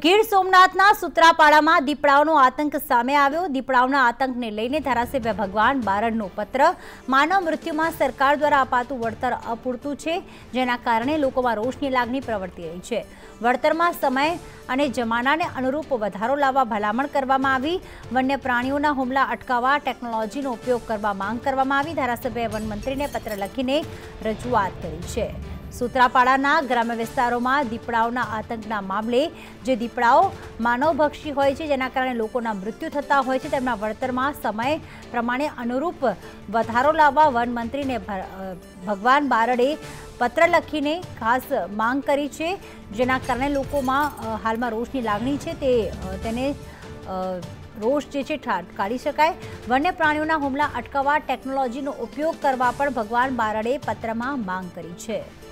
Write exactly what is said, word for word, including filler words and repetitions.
ગીર સોમનાથના સૂત્રાપાડામાં દીપડાઓનો આતંક સામે આવ્યો। દીપડાઓના આતંકને લઈને ધારાસભ્ય ભગવાન બારડનો પત્ર। માનવ મૃત્યુમાં સરકાર દ્વારા અપાતું વળતર અપૂરતું છે, જેના કારણે લોકોમાં રોષની લાગણી પ્રવર્તી રહી છે। વળતરમાં સમય અને જમાનાને અનુરૂપ વધારો લાવવા ભલામણ કરવામાં આવી। વન્ય પ્રાણીઓના હુમલા અટકાવવા ટેકનોલોજીનો ઉપયોગ કરવા માંગ કરવામાં આવી। ધારાસભ્યએ વનમંત્રીને પત્ર લખીને રજૂઆત કરી છે। સૂત્રાપાડાના ગ્રામ્ય વિસ્તારોમાં દીપડાઓના આતંકના મામલે જે દીપડાઓ માનવભક્ષી હોય છે, જેના કારણે લોકોના મૃત્યુ થતા હોય છે, તેમના વળતરમાં સમય પ્રમાણે અનુરૂપ વધારો લાવવા વનમંત્રીને ભગવાન બારડે પત્ર લખીને ખાસ માંગ કરી છે, જેના કારણે લોકોમાં હાલમાં રોષની લાગણી છે તે તેને રોષ જે છે કાઢી શકાય। વન્ય પ્રાણીઓના હુમલા અટકાવવા ટેકનોલોજીનો ઉપયોગ કરવા પણ ભગવાન બારડે પત્રમાં માંગ કરી છે।